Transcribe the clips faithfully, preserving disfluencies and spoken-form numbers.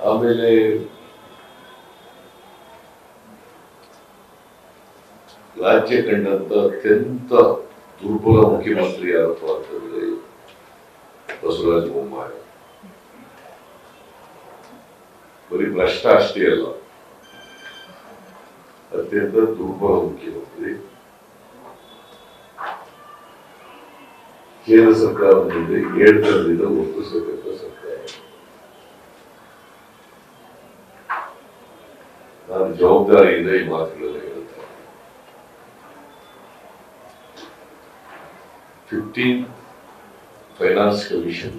ಆಮೇಲೆ ರಾಜ್ಯ ಕಂಡಂತ ಅತ್ಯಂತ ದುರ್ಬಲ ಮುಖ್ಯಮಂತ್ರಿ ಯಾರಪ್ಪ ಅಂತಂದ್ರೆ ಬಸವರಾಜ ಬೊಮ್ಮಾಯಿ. ಬರೀ ಭ್ರಷ್ಟ ಅಷ್ಟೇ ಅಲ್ಲ, ಅತ್ಯಂತ ದುರ್ಬಲ ಮುಖ್ಯಮಂತ್ರಿ. ಕೇಂದ್ರ ಸರ್ಕಾರ ಮುಂದೆ ಏಳ್ತರದಿಂದ ಒಪ್ಪಿಸತಕ್ಕಂಥ ಸರ್ಕಾರ. ನಾನು ಜವಾಬ್ದಾರಿಯಿಂದ ಈ ಮಾತುಗಳನ್ನು ಹೇಳ್ತೇನೆ. Fifteen finance commission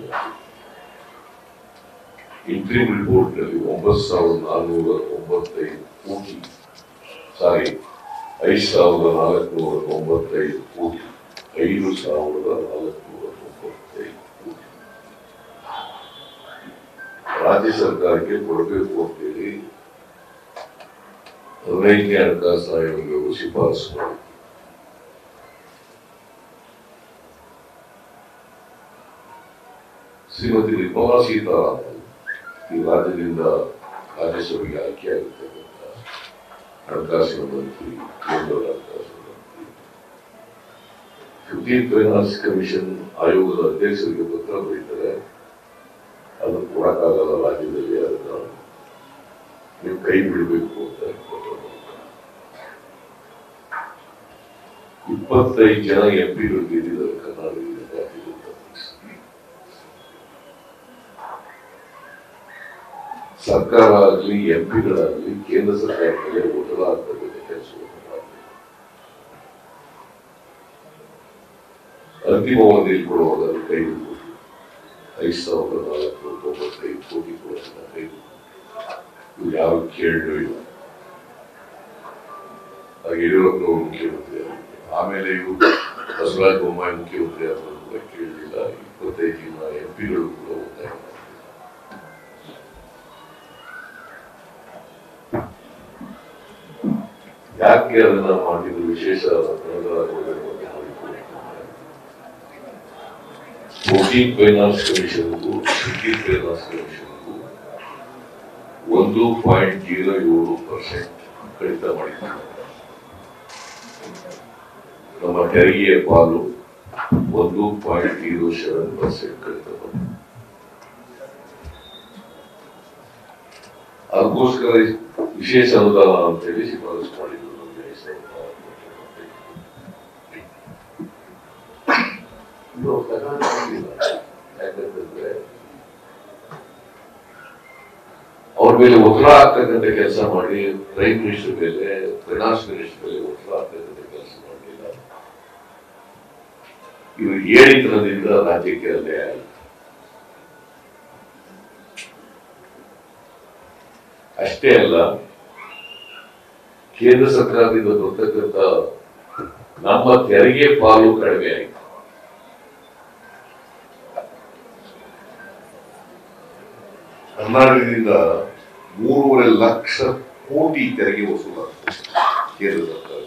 interim report ನಲ್ಲಿ ಒಂಬತ್ತು ಸಾವಿರದ ನಾನ್ನೂರ ಒಂಬತ್ತೈದು ಕೋಟಿ ಸಾರಿ ಐದು ಸಾವಿರದ ನಾಲ್ಕುನೂರ ತೊಂಬತ್ತೈದು ಕೋಟಿ ಐದು ಸಾವಿರದ ನಾಲ್ಕುನೂರ ತೊಂಬತ್ತೈದು ಕೋಟಿ ರಾಜ್ಯ ಸರ್ಕಾರಕ್ಕೆ ಕೊಡಬೇಕು ಅಂತೇಳಿ ಹದಿನೈದನೇ ಹಣಕಾಸು ಆಯೋಗವು ಶಿಫಾರಸು ಮಾಡಿತು. ಶ್ರೀಮತಿ ನಿರ್ಮಲಾ ಸೀತಾರಾಮನ್ ಈ ರಾಜ್ಯದಿಂದ ರಾಜ್ಯಸಭೆಗೆ ಆಯ್ಕೆಯಾಗಿರ್ತಕ್ಕಂಥ ಹಣಕಾಸಿನ ಮಂತ್ರಿ, ಕೇಂದ್ರದ ಹಣಕಾಸಿನ ಮಂತ್ರಿ, ಫಿಫ್ಟೀನ್ ಫೈನಾನ್ಸ್ ಕಮಿಷನ್ ಆಯೋಗದ ಅಧ್ಯಕ್ಷರಿಗೆ ಪತ್ರ ಬರೀತಾರೆ. ಅದನ್ನು ಕೊಡಕ್ಕಾಗಲ್ಲ ರಾಜ್ಯದಲ್ಲಿ, ಅದನ್ನ ನೀವು ಕೈ ಬಿಡಬೇಕು ಅಂತ ಪತ್ರ ಬರೀತಾರೆ. ಇಪ್ಪತ್ತೈದು ಜನ ಎಂ ಪಿಗಳು ಗೆದ್ದಿದ್ದಾರೆ ಕರ್ನಾಟಕದಿಂದ. ಸರ್ಕಾರ ಆಗಲಿ ಎಂ ಪಿಗಳಾಗಲಿ ಕೇಂದ್ರ ಸರ್ಕಾರದಲ್ಲಿ ಒತ್ತಡ ಆಗ್ತಕ್ಕಂಥ ಕೆಲಸವನ್ನು ಮಾಡಬೇಕು. ಅಂತಿಮ ವರದಿಯಲ್ಲಿ ಕೊಡುವಾಗ ಅದು ಕೈ ಬಿಟ್ಟು ಐದು ಸಾವಿರದ ನಾಲ್ಕುನೂರ ತೊಂಬತ್ತೈದು ಕೋಟಿ ಕೊಡೋದನ್ನ ಕೈ ಇವು ಯಾವ ಕೇಳಲೂ ಇಲ್ಲ. ಆಗ ಯಡಿಯೂರಪ್ಪನವರು ಮುಖ್ಯಮಂತ್ರಿ ಆಗಿದ್ರು. ಆಮೇಲೆ ಇವರು ಬಸವರಾಜ ಬೊಮ್ಮಾಯಿ ಮುಖ್ಯಮಂತ್ರಿ ಆದರೂ ಕೂಡ ಕೇಳಲಿಲ್ಲ. ಇಪ್ಪತ್ತೈದು ಜನ ಎಂ ಪಿಗಳು ಕೂಡ ಒತ್ತಾಯ ಮಾಡಿದ್ರು. ಯಾಕೆ ಅದನ್ನ ಮಾಡಿದ್ರು? ವಿಶೇಷ ಫೋರ್ಟೀನ್ ಫೈನಾನ್ಸ್ ಕಮಿಷನ್ಗೂ ಫಿಫ್ಟೀನ್ ಫೈನಾನ್ಸ್ ಕಮಿಷನ್ಗೂ ಒಂದು ಪಾಯಿಂಟ್ ಜೀರೋ ಏಳು ಪರ್ಸೆಂಟ್ ಕಡಿತ ಮಾಡಿದ್ದಾರೆ. ನಮ್ಮ ತೆರಿಗೆಯ ಪಾಲು ಒಂದು ಪಾಯಿಂಟ್ ಜೀರೋ ಸೆವೆನ್ ಪರ್ಸೆಂಟ್ ಕಡಿತ ಮಾಡಿದೆ. ಅದಕ್ಕೋಸ್ಕರ ವಿಶೇಷ ಅನುದಾನ ಅಂತೇಳಿ ಶಿಫಾರಸು ಮಾಡಿದ್ರು. ಯಾಕಂತಂದ್ರೆ ಅವ್ರ ಮೇಲೆ ಒತ್ತಡ ಆಗ್ತಕ್ಕಂಥ ಕೆಲಸ ಮಾಡಿ, ಪ್ರೈಮ್ ಮಿನಿಸ್ಟರ್ ಮೇಲೆ, ಫೈನಾನ್ಸ್ ಮಿನಿಸ್ಟರ್ ಮೇಲೆ ಒತ್ತಡ ಆಗ್ತಕ್ಕಂಥ ಕೆಲಸ ಮಾಡಲಿಲ್ಲ. ಇವರು ಏಳಿತನದಿಂದ ರಾಜ್ಯಕ್ಕೆ ಅಲ್ಲೇ ಆಯಿತು. ಅಷ್ಟೇ ಅಲ್ಲ, ಕೇಂದ್ರ ಸರ್ಕಾರದಿಂದ ಬರ್ತಕ್ಕಂಥ ನಮ್ಮ ತೆರಿಗೆ ಪಾಲು ಕಡಿಮೆ ಆಯಿತು. ಕರ್ನಾಟಕದಿಂದ ಮೂರುವರೆ ಲಕ್ಷ ಕೋಟಿ ತೆರಿಗೆ ವಸೂಲಾಗ್ತದೆ ಕೇಂದ್ರ ಸರ್ಕಾರ.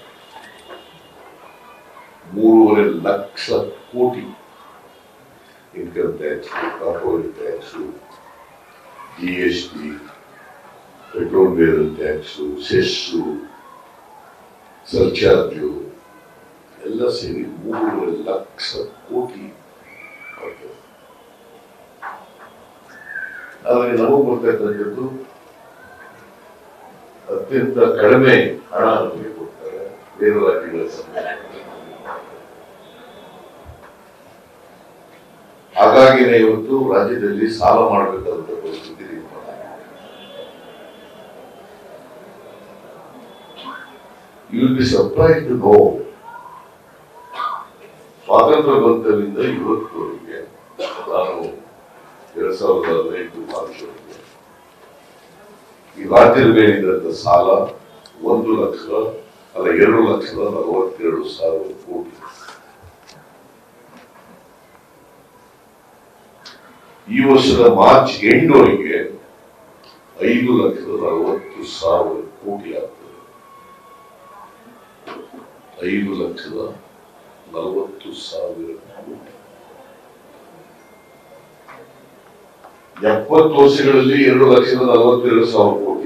ಮೂರುವರೆ lakh crore income tax, corporate tax, G S T, petrol barrel tax, cess, surcharge ಎಲ್ಲ ಸೇರಿ ಮೂರುವರೆ ಲಕ್ಷ ಕೋಟಿ ಆಗ್ತದೆ. ಆದರೆ ನಮಗೆ ಬರ್ತಕ್ಕಂಥದ್ದು ಅತ್ಯಂತ ಕಡಿಮೆ ಹಣ ನಮಗೆ ಕೊಡ್ತಾರೆ ಬೇರೆ ರಾಜ್ಯಗಳ ಸಂಬಂಧ. ಹಾಗಾಗಿನೇ ಇವತ್ತು ರಾಜ್ಯದಲ್ಲಿ ಸಾಲ ಮಾಡಬೇಕಾದಂತ ಪರಿಸ್ಥಿತಿ ನಿರ್ಮಾಣ ಆಗಿದೆ. You will be surprised to know, ಸ್ವಾತಂತ್ರ್ಯ ಬಂಧದಿಂದ ಇವತ್ತುವರೆಗೆ ನಾನು ಎರಡ್ ಸಾವಿರದ ಹದಿನೆಂಟು ಮಾರ್ಚ್ವರೆಗೆ ಈ ರಾಜ್ಯದ ಮೇಲಿದ್ದಂತ ಸಾಲ ಒಂದು ಲಕ್ಷ ಅಲ್ಲ ಎರಡು ಲಕ್ಷದ ನಲವತ್ತೆರಡು ಸಾವಿರ ಕೋಟಿ. ಈ ವರ್ಷದ ಮಾರ್ಚ್ ಎಂಟುವರೆಗೆ ಐದು ಲಕ್ಷದ ನಲವತ್ತು ಸಾವಿರ ಕೋಟಿ ಆಗ್ತದೆ. ಐದು ಲಕ್ಷದ ನಲವತ್ತು ಸಾವಿರ ಕೋಟಿ. ಎಪ್ಪತ್ತು ವರ್ಷಗಳಲ್ಲಿ ಎರಡು ಲಕ್ಷದ ನಲವತ್ತೆರಡು ಸಾವಿರ ಕೋಟಿ.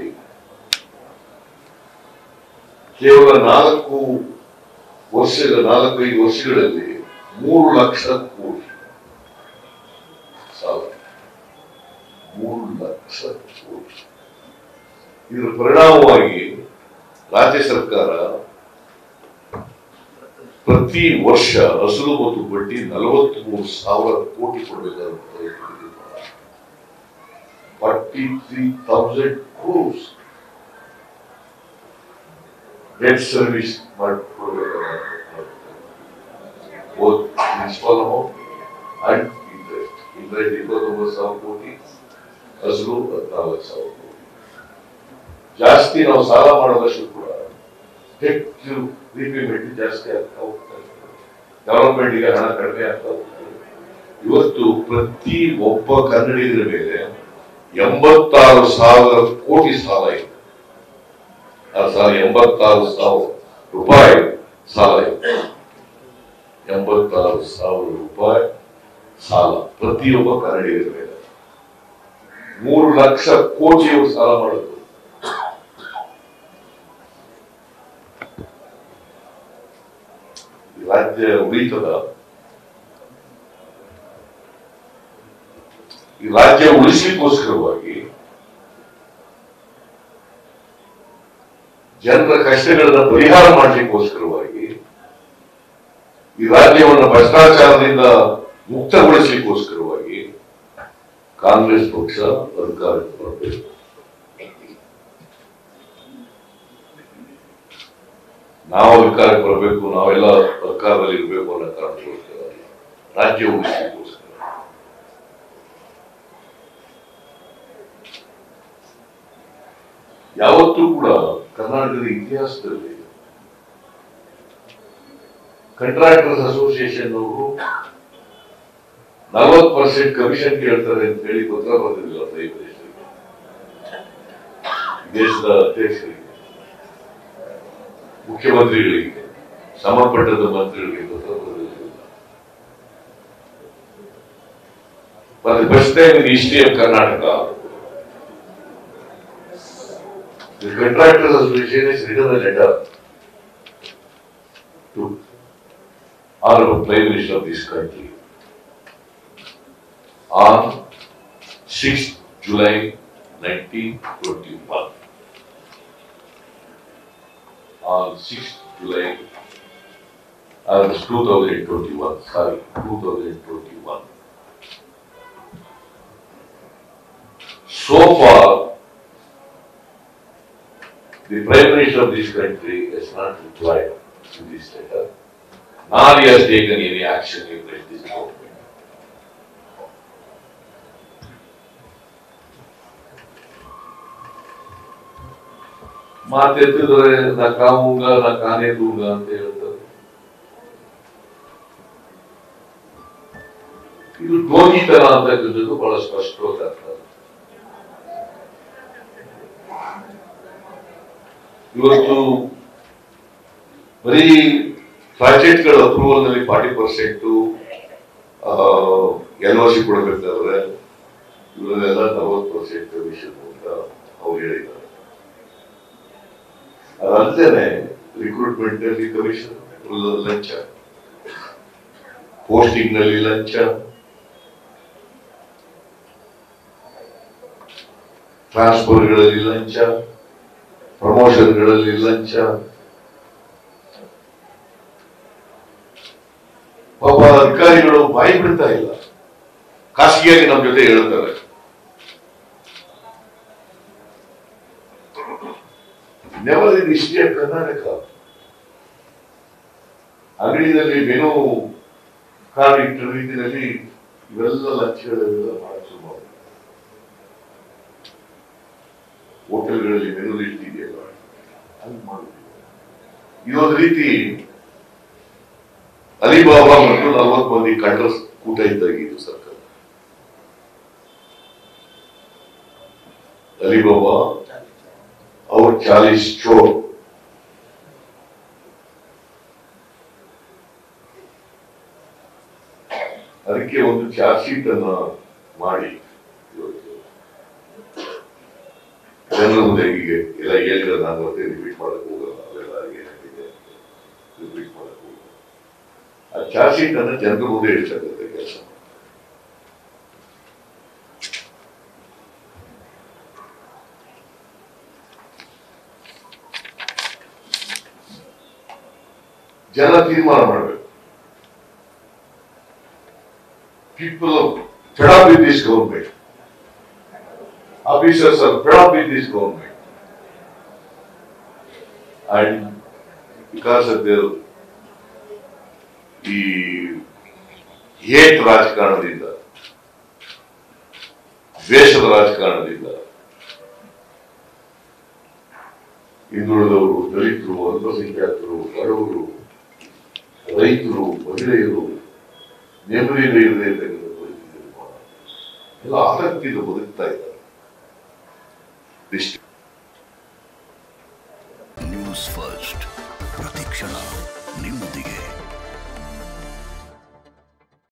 ಕೇವಲ ನಾಲ್ಕು ವರ್ಷಗಳ ನಾಲ್ಕೈದು ವರ್ಷಗಳಲ್ಲಿ ಮೂರು ಲಕ್ಷ ಕೋಟಿ ಸಾಲ. ಮೂರು ಲಕ್ಷ ಕೋಟಿ. ಇದರ ಪರಿಣಾಮವಾಗಿ ರಾಜ್ಯ ಸರ್ಕಾರ ಪ್ರತಿ ವರ್ಷ ಅಸಲು ಮತ್ತು ಬಡ್ಡಿ ನಲವತ್ತ್ ಮೂರು ಸಾವಿರ ಕೋಟಿ ಕೊಡಬೇಕಾಗುತ್ತೆ. Forty three thousand crores debt service ಮಾಡಿಕೊಡ್ಬೇಕಾಗುತ್ತೆ. both principal amount and interest. Interest ಇಪ್ಪತ್ತೊಂಬತ್ತು ಸಾವಿರ ಕೋಟಿ, ಅಸಲು ಹದಿನಾಲ್ಕು ಸಾವಿರ ಕೋಟಿ. ಜಾಸ್ತಿ ನಾವು ಸಾಲ ಮಾಡೋದಷ್ಟು ಕೂಡ ಡೆಟ್ ರೀಪೇಮೆಂಟ್ ಜಾಸ್ತಿ ಆಗ್ತಾ ಹೋಗ್ತಾರೆ. ಡೆವಲಪ್ಮೆಂಟ್ಗೆ ಹಣ ಕಡಿಮೆ ಆಗ್ತಾ ಹೋಗ್ತದೆ. ಇವತ್ತು ಪ್ರತಿ ಒಬ್ಬ ಕನ್ನಡಿಗರ ಮೇಲೆ ಎಂಬತ್ತಾರು ಸಾವಿರ ಕೋಟಿ ಸಾಲ ಇದೆ. ಆ ಸಾಲ ಎಂಬತ್ತಾರು ಸಾವಿರ ರೂಪಾಯಿ ಸಾಲ ಇದೆ. ಎಂಬತ್ತಾರು ಸಾವಿರ ರೂಪಾಯಿ ಸಾಲ ಪ್ರತಿಯೊಬ್ಬ ಕನ್ನಡಿಗರ ಮೇಲೆ. ಮೂರು ಲಕ್ಷ ಕೋಟಿಯವರು ಸಾಲ ಮಾಡೋದು. ರಾಜ್ಯ ಉಳಿತದ? ಈ ರಾಜ್ಯ ಉಳಿಸಲಿಕ್ಕೋಸ್ಕರವಾಗಿ ಜನರ ಕಷ್ಟಗಳನ್ನ ಪರಿಹಾರ ಮಾಡಲಿಕ್ಕೋಸ್ಕರವಾಗಿ ಈ ರಾಜ್ಯವನ್ನು ಭ್ರಷ್ಟಾಚಾರದಿಂದ ಮುಕ್ತಗೊಳಿಸಲಿಕ್ಕೋಸ್ಕರವಾಗಿ ಕಾಂಗ್ರೆಸ್ ಪಕ್ಷ ಅಧಿಕಾರಕ್ಕೆ ಬರಬೇಕು. ನಾವು ಅಧಿಕಾರಕ್ಕೆ ಬರಬೇಕು, ನಾವೆಲ್ಲ ಸರ್ಕಾರದಲ್ಲಿ ಇರಬೇಕು ಅನ್ನೋ ಕಾರಣಕ್ಕೋಸ್ಕರ, ರಾಜ್ಯ ಉಳಿಸಲಿಕ್ಕೋಸ್ಕರ. ಯಾವತ್ತೂ ಕೂಡ ಕರ್ನಾಟಕದ ಇತಿಹಾಸದಲ್ಲಿ ಕಾಂಟ್ರಾಕ್ಟರ್ಸ್ ಅಸೋಸಿಯೇಷನ್ ಅವರು ನಲವತ್ತು ಪರ್ಸೆಂಟ್ ಕಮಿಷನ್ ಕೇಳ್ತಾರೆ ಅಂತ ಹೇಳಿ ಪತ್ರ ಬರೆದಿಲ್ಲ ಪ್ರೈಮ್ ಮಿನಿಸ್ಟರ್ಗೆ, ದೇಶದ ಅಧ್ಯಕ್ಷರಿಗೆ, ಮುಖ್ಯಮಂತ್ರಿಗಳಿಗೆ, ಸಂಬಂಧಪಟ್ಟದ ಮಂತ್ರಿಗಳಿಗೆ ಪತ್ರ ಬರೆದಿಲ್ಲ. For the first time in the history of Karnataka, the Contractors Association has written a letter to Honorable Prime Minister of this country on sixth July nineteen twenty-one. On sixth July, uh, two thousand twenty-one, sorry, two thousand twenty-one. So far, the Prime Minister of this country has not replied to this letter, nor he has taken any action against this government. ಮಾತೆತ್ತಿದ್ರೆ ನಾ ಕಾವುಂಗ ನಾ ಕಾನೇ ದೂಂಗ ಅಂತ ಹೇಳ್ತಾರೆ. ಇದು ಗೋಗಿತನ ಅಂತಕ್ಕಂಥದ್ದು ಬಹಳ ಸ್ಪಷ್ಟವಾಗಿ ಆಗ್ತದೆ. ಇವತ್ತು ಬರೀ ಪ್ರಾಜೆಕ್ಟ್ಗಳ ಅಪ್ರೂವಲ್ ನಲ್ಲಿ forty percent L O C ಕೊಡಬೇಕಾದ್ರೆ ಇವರೆಲ್ಲ ನಲವತ್ತು ಪರ್ಸೆಂಟ್ ಕಮಿಷನ್ ಅಂತ ಅವ್ರು ಹೇಳಿದ್ದಾರೆ. ಅದಲ್ಲದೆ ರಿಕ್ರೂಟ್ಮೆಂಟ್ ನಲ್ಲಿ ಕಮಿಷನ್, ಲಂಚ, ಪೋಸ್ಟಿಂಗ್ ನಲ್ಲಿ ಲಂಚ, ಟ್ರಾನ್ಸ್ಫರ್ಗಳಲ್ಲಿ ಲಂಚ, ಪ್ರಮೋಷನ್ಗಳಲ್ಲಿ ಲಂಚ. ಪಾಪ ಅಧಿಕಾರಿಗಳು ಬಾಯಿ ಬಿಡ್ತಾ ಇಲ್ಲ, ಖಾಸಗಿಯಾಗಿ ನಮ್ಮ ಜೊತೆ ಹೇಳ್ತಾರೆ. Never in history of Karnataka ಅಂಗಡಿಯಲ್ಲಿ ಮೆನು ಕಾರ್ಡ್ ಇಟ್ಟ ರೀತಿಯಲ್ಲಿ ಇವೆಲ್ಲ ಲಂಚಗಳೆಲ್ಲ ಮಾಡಲು ಮಾಡಿ, ಹೋಟೆಲ್ಗಳಲ್ಲಿ ಮೆನು ಲಿಸ್ಟ್ ಇದೆಯಲ್ಲ ಹಂಗೆ ಮಾಡುತ್ತಿದೆ. ಇದೊಂದು ರೀತಿ ಅಲಿಬಾಬಾ ಮತ್ತು ನಲವತ್ತು ಮಂದಿ ಕಂಡ್ರ ಕೂಟ ಇದ್ದಾಗಿದ್ದು ಸರ್ಕಾರ. ಅಲಿಬಾಬಾ ಅವ್ರ ಚಾಲೀಸ್ ಚೋರ್, ಅದಕ್ಕೆ ಒಂದು ಚಾರ್ಜ್ ಶೀಟ್ ಅನ್ನ ಮಾಡಿ ಇವತ್ತು ಜನರ ಮುಂದೆ ಹೀಗೆ ಎಲ್ಲ ಹೇಳಿದ್ರೆ ನಾನು ಮತ್ತೆ ರಿಪೀಟ್ ಮಾಡಕ್ ಹೋಗಲ್ಲ, ಅವೆಲ್ಲ ಏನಾಗಿದೆ ರಿಪೀಟ್ ಮಾಡಕ್ ಹೋಗಲ್ಲ. ಆ ಚಾರ್ಜ್ ಶೀಟ್ ಅನ್ನ ಜನರ ಮುಂದೆ ಇಡ್ತಕ್ಕಂಥ ಕೆಲಸ. ಜನ ತೀರ್ಮಾನ ಮಾಡಬೇಕು. People are fed up with this government. Officers are fed up with this government. And because of their ಈ ಹೇಟ್ ರಾಜಕಾರಣದಿಂದ, ದ್ವೇಷದ ರಾಜಕಾರಣದಿಂದ ಹಿಂದುಳಿದವರು, ದಲಿತರು, ಅಲ್ಪಸಂಖ್ಯಾತರು, ಬಡವರು, ರೈತರು, ಮಹಿಳೆಯರು ನೆಮ್ಮದಿಯಿಂದ ಇರದೇ ಇರ್ತಕ್ಕಂಥ ಪರಿಸ್ಥಿತಿ ಎಲ್ಲ ಆಸಕ್ತಿಯಿಂದ ಬದುಕ್ತಾ ಇದ್ದಾರೆ. ನ್ಯೂಸ್ ಫಸ್ಟ್ ಪ್ರತಿಕ್ಷಣ ನಿಮ್ಮದೇ.